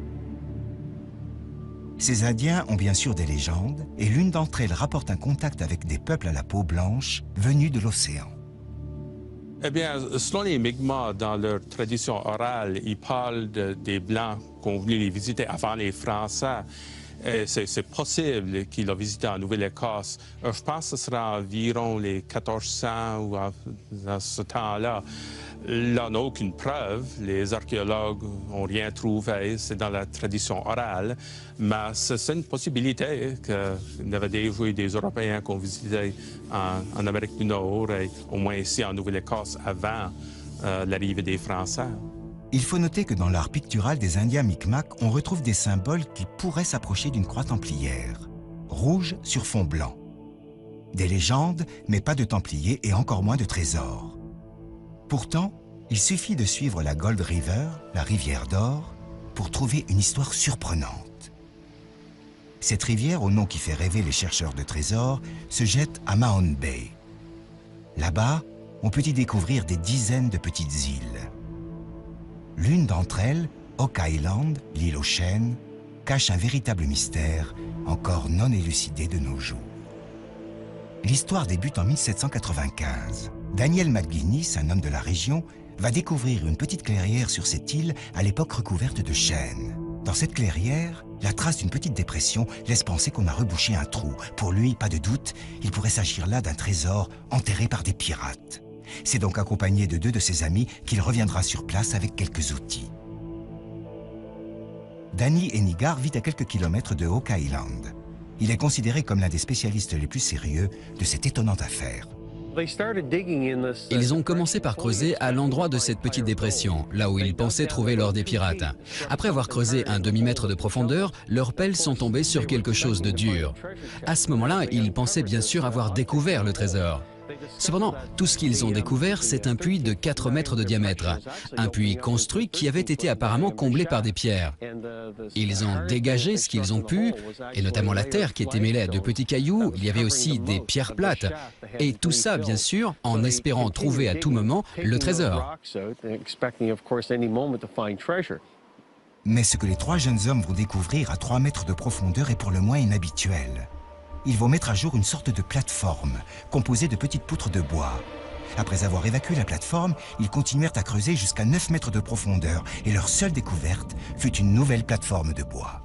Ces Indiens ont bien sûr des légendes, et l'une d'entre elles rapporte un contact avec des peuples à la peau blanche venus de l'océan. Eh bien, selon les Mi'kmaq, dans leur tradition orale, ils parlent de, des Blancs qui ont venu les visiter avant les Français. C'est possible qu'ils l'ont visité en Nouvelle-Écosse. Je pense que ce sera environ les quatorze cents ou à, à ce temps-là. Là, on n'a aucune preuve. Les archéologues n'ont rien trouvé. C'est dans la tradition orale. Mais c'est une possibilité qu'il y avait déjà eu des Européens qui ont visité en, en Amérique du Nord et au moins ici en Nouvelle-Écosse avant euh, l'arrivée des Français. Il faut noter que dans l'art pictural des Indiens Micmac, on retrouve des symboles qui pourraient s'approcher d'une croix templière, rouge sur fond blanc. Des légendes, mais pas de templiers et encore moins de trésors. Pourtant, il suffit de suivre la Gold River, la rivière d'or, pour trouver une histoire surprenante. Cette rivière, au nom qui fait rêver les chercheurs de trésors, se jette à Mahone Bay. Là-bas, on peut y découvrir des dizaines de petites îles. L'une d'entre elles, Oak Island, l'île aux chênes, cache un véritable mystère encore non élucidé de nos jours. L'histoire débute en mille sept cent quatre-vingt-quinze. Daniel McGuinness, un homme de la région, va découvrir une petite clairière sur cette île à l'époque recouverte de chênes. Dans cette clairière, la trace d'une petite dépression laisse penser qu'on a rebouché un trou. Pour lui, pas de doute, il pourrait s'agir là d'un trésor enterré par des pirates. C'est donc accompagné de deux de ses amis qu'il reviendra sur place avec quelques outils. Danny Enigar vit à quelques kilomètres de Oak Island. Il est considéré comme l'un des spécialistes les plus sérieux de cette étonnante affaire. Ils ont commencé par creuser à l'endroit de cette petite dépression, là où ils pensaient trouver l'or des pirates. Après avoir creusé un demi-mètre de profondeur, leurs pelles sont tombées sur quelque chose de dur. À ce moment-là, ils pensaient bien sûr avoir découvert le trésor. Cependant, tout ce qu'ils ont découvert, c'est un puits de quatre mètres de diamètre. Un puits construit qui avait été apparemment comblé par des pierres. Ils ont dégagé ce qu'ils ont pu, et notamment la terre qui était mêlée à de petits cailloux. Il y avait aussi des pierres plates. Et tout ça, bien sûr, en espérant trouver à tout moment le trésor. Mais ce que les trois jeunes hommes vont découvrir à trois mètres de profondeur est pour le moins inhabituel. Ils vont mettre à jour une sorte de plateforme, composée de petites poutres de bois. Après avoir évacué la plateforme, ils continuèrent à creuser jusqu'à neuf mètres de profondeur, et leur seule découverte fut une nouvelle plateforme de bois.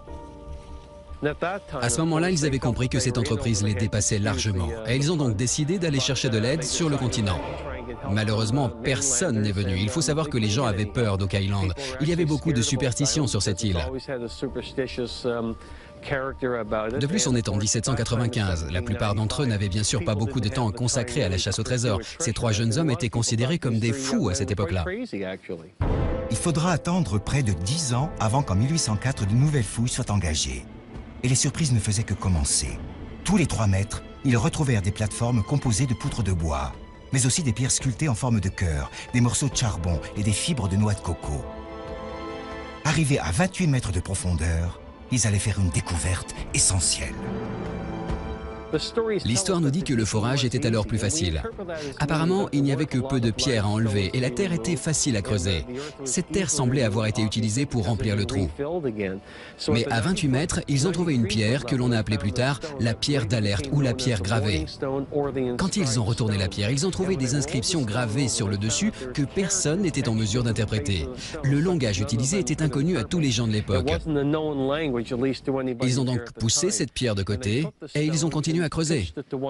À ce moment-là, ils avaient compris que cette entreprise les dépassait largement, et ils ont donc décidé d'aller chercher de l'aide sur le continent. Malheureusement, personne n'est venu. Il faut savoir que les gens avaient peur d'Oak Island. Il y avait beaucoup de superstitions sur cette île. De plus, on est en mille sept cent quatre-vingt-quinze. La plupart d'entre eux n'avaient bien sûr pas beaucoup de temps consacré à la chasse au trésor. Ces trois jeunes hommes étaient considérés comme des fous à cette époque-là. Il faudra attendre près de dix ans avant qu'en mille huit cent quatre, de nouvelles fouilles soient engagées. Et les surprises ne faisaient que commencer. Tous les trois mètres, ils retrouvèrent des plateformes composées de poutres de bois, mais aussi des pierres sculptées en forme de cœur, des morceaux de charbon et des fibres de noix de coco. Arrivés à vingt-huit mètres de profondeur, ils allaient faire une découverte essentielle. L'histoire nous dit que le forage était alors plus facile. Apparemment, il n'y avait que peu de pierres à enlever et la terre était facile à creuser. Cette terre semblait avoir été utilisée pour remplir le trou. Mais à vingt-huit mètres, ils ont trouvé une pierre que l'on a appelée plus tard la pierre d'alerte ou la pierre gravée. Quand ils ont retourné la pierre, ils ont trouvé des inscriptions gravées sur le dessus que personne n'était en mesure d'interpréter. Le langage utilisé était inconnu à tous les gens de l'époque. Ils ont donc poussé cette pierre de côté et ils ont continué à creuser.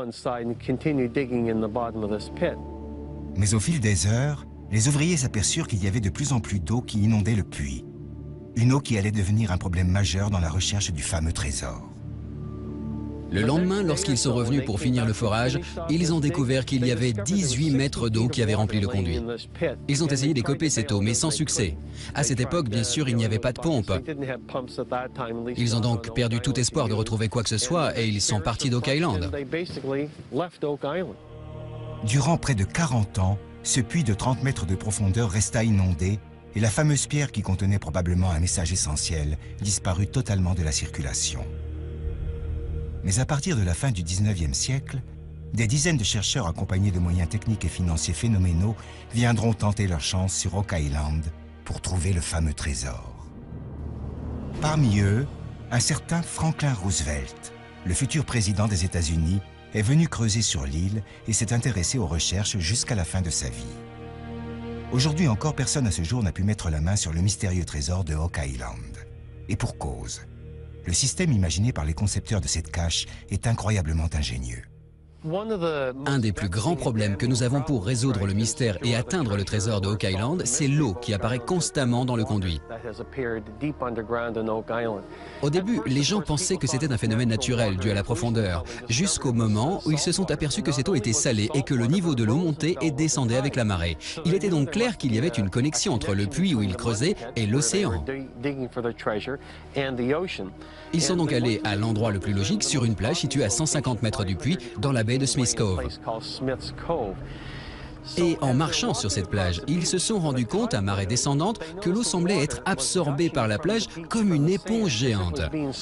Mais au fil des heures, les ouvriers s'aperçurent qu'il y avait de plus en plus d'eau qui inondait le puits. Une eau qui allait devenir un problème majeur dans la recherche du fameux trésor. Le lendemain, lorsqu'ils sont revenus pour finir le forage, ils ont découvert qu'il y avait dix-huit mètres d'eau qui avaient rempli le conduit. Ils ont essayé d'écoper cette eau, mais sans succès. À cette époque, bien sûr, il n'y avait pas de pompe. Ils ont donc perdu tout espoir de retrouver quoi que ce soit et ils sont partis d'Oak Island. Durant près de quarante ans, ce puits de trente mètres de profondeur resta inondé et la fameuse pierre qui contenait probablement un message essentiel disparut totalement de la circulation. Mais à partir de la fin du dix-neuvième siècle, des dizaines de chercheurs accompagnés de moyens techniques et financiers phénoménaux viendront tenter leur chance sur Oak Island pour trouver le fameux trésor. Parmi eux, un certain Franklin Roosevelt, le futur président des États-Unis, est venu creuser sur l'île et s'est intéressé aux recherches jusqu'à la fin de sa vie. Aujourd'hui encore, personne à ce jour n'a pu mettre la main sur le mystérieux trésor de Oak Island. Et pour cause. Le système imaginé par les concepteurs de cette cache est incroyablement ingénieux. Un des plus grands problèmes que nous avons pour résoudre le mystère et atteindre le trésor de Oak Island, c'est l'eau qui apparaît constamment dans le conduit. Au début, les gens pensaient que c'était un phénomène naturel dû à la profondeur, jusqu'au moment où ils se sont aperçus que cette eau était salée et que le niveau de l'eau montait et descendait avec la marée. Il était donc clair qu'il y avait une connexion entre le puits où ils creusaient et l'océan. Ils sont donc allés à l'endroit le plus logique, sur une plage située à cent cinquante mètres du puits, dans la baie de Smith Cove. Et en marchant sur cette plage, ils se sont rendus compte, à marée descendante, que l'eau semblait être absorbée par la plage comme une éponge géante.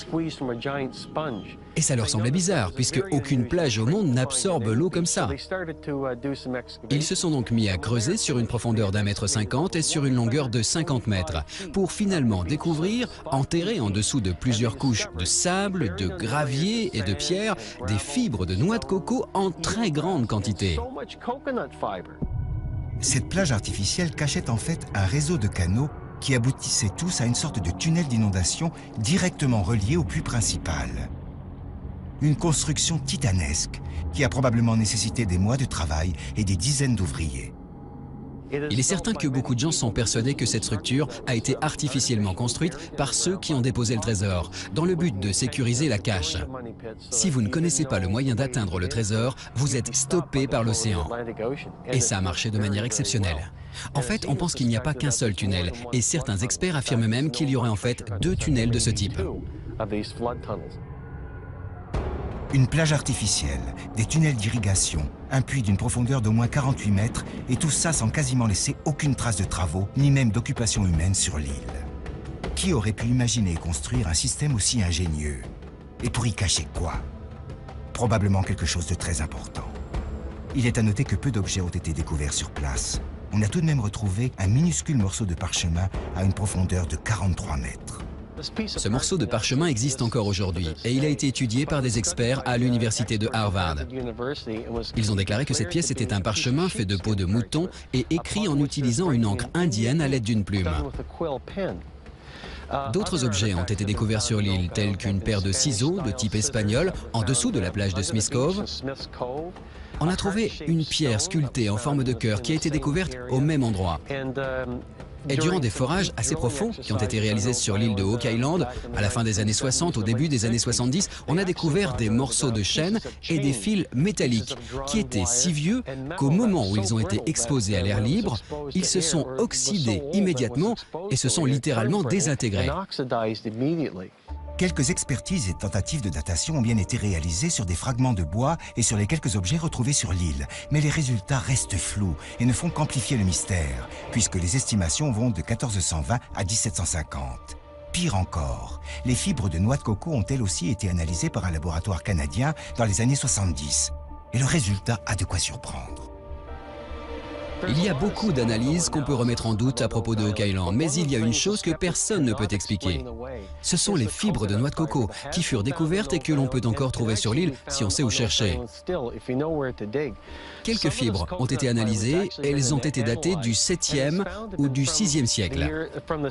Et ça leur semblait bizarre, puisque aucune plage au monde n'absorbe l'eau comme ça. Ils se sont donc mis à creuser sur une profondeur d'un mètre cinquante et sur une longueur de cinquante mètres, pour finalement découvrir, enterrés en dessous de plusieurs couches de sable, de gravier et de pierre, des fibres de noix de coco en très grande quantité. Cette plage artificielle cachait en fait un réseau de canaux qui aboutissaient tous à une sorte de tunnel d'inondation directement relié au puits principal. Une construction titanesque qui a probablement nécessité des mois de travail et des dizaines d'ouvriers. Il est certain que beaucoup de gens sont persuadés que cette structure a été artificiellement construite par ceux qui ont déposé le trésor, dans le but de sécuriser la cache. Si vous ne connaissez pas le moyen d'atteindre le trésor, vous êtes stoppé par l'océan. Et ça a marché de manière exceptionnelle. En fait, on pense qu'il n'y a pas qu'un seul tunnel, et certains experts affirment même qu'il y aurait en fait deux tunnels de ce type. Une plage artificielle, des tunnels d'irrigation, un puits d'une profondeur d'au moins quarante-huit mètres, et tout ça sans quasiment laisser aucune trace de travaux, ni même d'occupation humaine sur l'île. Qui aurait pu imaginer et construire un système aussi ingénieux? Et pour y cacher quoi? Probablement quelque chose de très important. Il est à noter que peu d'objets ont été découverts sur place. On a tout de même retrouvé un minuscule morceau de parchemin à une profondeur de quarante-trois mètres. Ce morceau de parchemin existe encore aujourd'hui et il a été étudié par des experts à l'université de Harvard. Ils ont déclaré que cette pièce était un parchemin fait de peau de mouton et écrit en utilisant une encre indienne à l'aide d'une plume. D'autres objets ont été découverts sur l'île, tels qu'une paire de ciseaux de type espagnol en dessous de la plage de Smith Cove. On a trouvé une pierre sculptée en forme de cœur qui a été découverte au même endroit. Et durant des forages assez profonds qui ont été réalisés sur l'île de Oak Island, à la fin des années soixante, au début des années soixante-dix, on a découvert des morceaux de chêne et des fils métalliques qui étaient si vieux qu'au moment où ils ont été exposés à l'air libre, ils se sont oxydés immédiatement et se sont littéralement désintégrés. Quelques expertises et tentatives de datation ont bien été réalisées sur des fragments de bois et sur les quelques objets retrouvés sur l'île. Mais les résultats restent flous et ne font qu'amplifier le mystère, puisque les estimations vont de mille quatre cent vingt à mille sept cent cinquante. Pire encore, les fibres de noix de coco ont elles aussi été analysées par un laboratoire canadien dans les années soixante-dix. Et le résultat a de quoi surprendre. Il y a beaucoup d'analyses qu'on peut remettre en doute à propos de Oak Island, mais il y a une chose que personne ne peut expliquer. Ce sont les fibres de noix de coco qui furent découvertes et que l'on peut encore trouver sur l'île si on sait où chercher. Quelques fibres ont été analysées et elles ont été datées du septième ou du sixième siècle.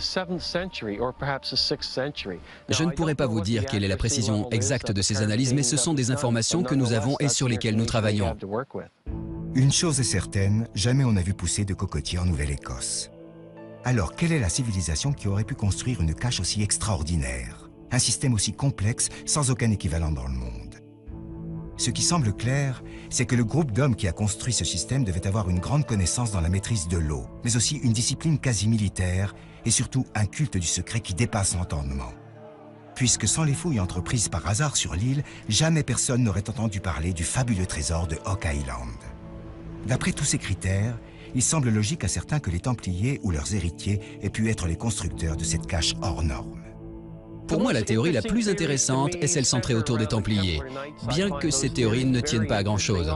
Je ne pourrais pas vous dire quelle est la précision exacte de ces analyses, mais ce sont des informations que nous avons et sur lesquelles nous travaillons. Une chose est certaine, jamais on n'a vu pousser de cocotiers en Nouvelle-Écosse. Alors, quelle est la civilisation qui aurait pu construire une cache aussi extraordinaire? Un système aussi complexe, sans aucun équivalent dans le monde? Ce qui semble clair, c'est que le groupe d'hommes qui a construit ce système devait avoir une grande connaissance dans la maîtrise de l'eau, mais aussi une discipline quasi militaire et surtout un culte du secret qui dépasse l'entendement. Puisque sans les fouilles entreprises par hasard sur l'île, jamais personne n'aurait entendu parler du fabuleux trésor de Oak Island. D'après tous ces critères, il semble logique à certains que les Templiers ou leurs héritiers aient pu être les constructeurs de cette cache hors norme. Pour moi, la théorie la plus intéressante est celle centrée autour des Templiers, bien que ces théories ne tiennent pas à grand-chose.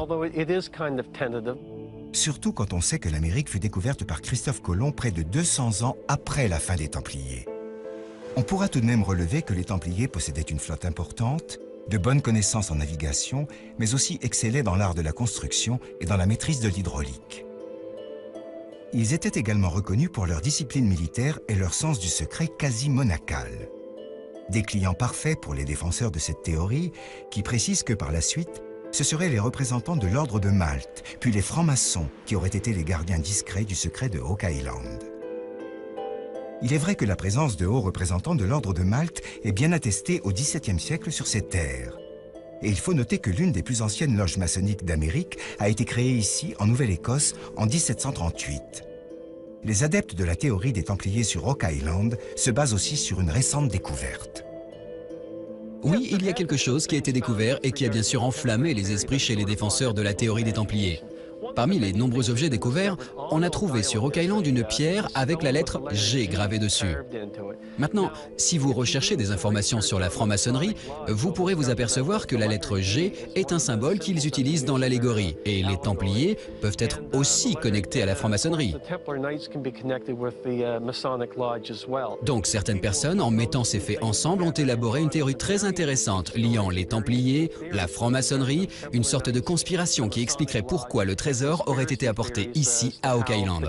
Surtout quand on sait que l'Amérique fut découverte par Christophe Colomb près de deux cents ans après la fin des Templiers. On pourra tout de même relever que les Templiers possédaient une flotte importante, de bonnes connaissances en navigation, mais aussi excellaient dans l'art de la construction et dans la maîtrise de l'hydraulique. Ils étaient également reconnus pour leur discipline militaire et leur sens du secret quasi monacal. Des clients parfaits pour les défenseurs de cette théorie, qui précisent que par la suite, ce seraient les représentants de l'ordre de Malte, puis les francs-maçons qui auraient été les gardiens discrets du secret de Oak Island. Il est vrai que la présence de hauts représentants de l'ordre de Malte est bien attestée au dix-septième siècle sur ces terres. Et il faut noter que l'une des plus anciennes loges maçonniques d'Amérique a été créée ici, en Nouvelle-Écosse, en mille sept cent trente-huit. Les adeptes de la théorie des Templiers sur Oak Island se basent aussi sur une récente découverte. Oui, il y a quelque chose qui a été découvert et qui a bien sûr enflammé les esprits chez les défenseurs de la théorie des Templiers. Parmi les nombreux objets découverts, on a trouvé sur Oak Island une pierre avec la lettre G gravée dessus. Maintenant, si vous recherchez des informations sur la franc-maçonnerie, vous pourrez vous apercevoir que la lettre G est un symbole qu'ils utilisent dans l'allégorie, et les Templiers peuvent être aussi connectés à la franc-maçonnerie. Donc certaines personnes, en mettant ces faits ensemble, ont élaboré une théorie très intéressante liant les Templiers, la franc-maçonnerie, une sorte de conspiration qui expliquerait pourquoi le trésor aurait été apporté ici à Oak Island.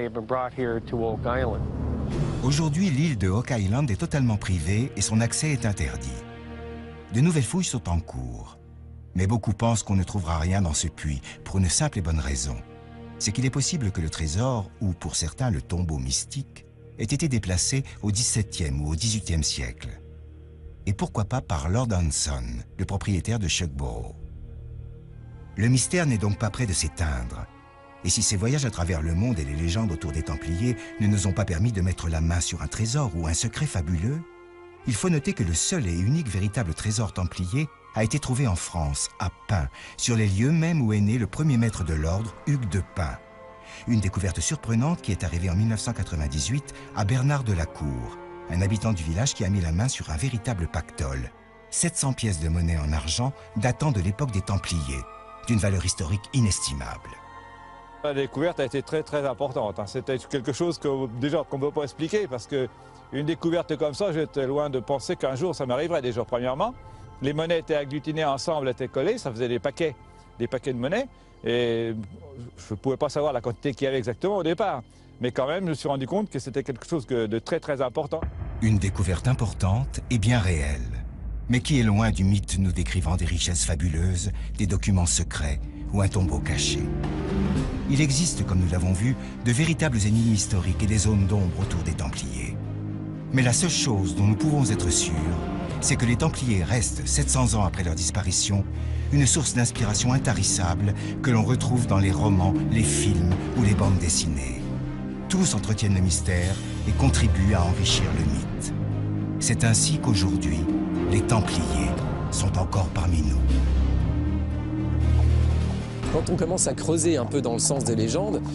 Aujourd'hui, l'île de Oak Island est totalement privée et son accès est interdit. De nouvelles fouilles sont en cours. Mais beaucoup pensent qu'on ne trouvera rien dans ce puits, pour une simple et bonne raison. C'est qu'il est possible que le trésor, ou pour certains le tombeau mystique, ait été déplacé au dix-septième ou au dix-huitième siècle. Et pourquoi pas par Lord Hanson, le propriétaire de Shugborough. Le mystère n'est donc pas près de s'éteindre. Et si ces voyages à travers le monde et les légendes autour des Templiers ne nous ont pas permis de mettre la main sur un trésor ou un secret fabuleux, il faut noter que le seul et unique véritable trésor templier a été trouvé en France, à Pin, sur les lieux même où est né le premier maître de l'ordre, Hugues de Pin. Une découverte surprenante qui est arrivée en mille neuf cent quatre-vingt-dix-huit à Bernard de la Cour, un habitant du village qui a mis la main sur un véritable pactole. sept cents pièces de monnaie en argent datant de l'époque des Templiers, d'une valeur historique inestimable. La découverte a été très très importante. C'était quelque chose que, déjà qu'on ne peut pas expliquer parce qu'une découverte comme ça, j'étais loin de penser qu'un jour ça m'arriverait. Déjà, premièrement, les monnaies étaient agglutinées ensemble, étaient collées, ça faisait des paquets, des paquets de monnaie. Et je ne pouvais pas savoir la quantité qu'il y avait exactement au départ. Mais quand même, je me suis rendu compte que c'était quelque chose de très très important. Une découverte importante et bien réelle, mais qui est loin du mythe nous décrivant des richesses fabuleuses, des documents secrets ou un tombeau caché. Il existe, comme nous l'avons vu, de véritables énigmes historiques et des zones d'ombre autour des Templiers. Mais la seule chose dont nous pouvons être sûrs, c'est que les Templiers restent, sept cents ans après leur disparition, une source d'inspiration intarissable que l'on retrouve dans les romans, les films ou les bandes dessinées. Tous entretiennent le mystère et contribuent à enrichir le mythe. C'est ainsi qu'aujourd'hui, les Templiers sont encore parmi nous. Quand on commence à creuser un peu dans le sens des légendes,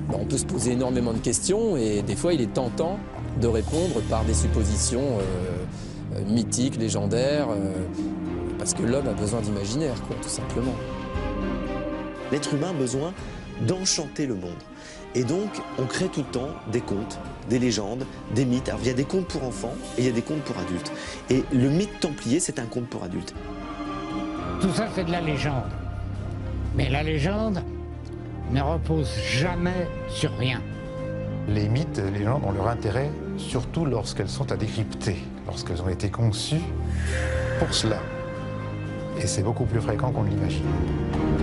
Ben, on peut se poser énormément de questions et des fois il est tentant de répondre par des suppositions euh, euh, mythiques, légendaires, euh, parce que l'homme a besoin d'imaginaire, quoi, tout simplement. L'être humain a besoin d'enchanter le monde. Et donc, on crée tout le temps des contes, des légendes, des mythes. Alors, il y a des contes pour enfants et il y a des contes pour adultes. Et le mythe templier, c'est un conte pour adultes. Tout ça, c'est de la légende. Mais la légende ne repose jamais sur rien. Les mythes, les légendes ont leur intérêt, surtout lorsqu'elles sont à décrypter, lorsqu'elles ont été conçues pour cela. Et c'est beaucoup plus fréquent qu'on ne l'imagine.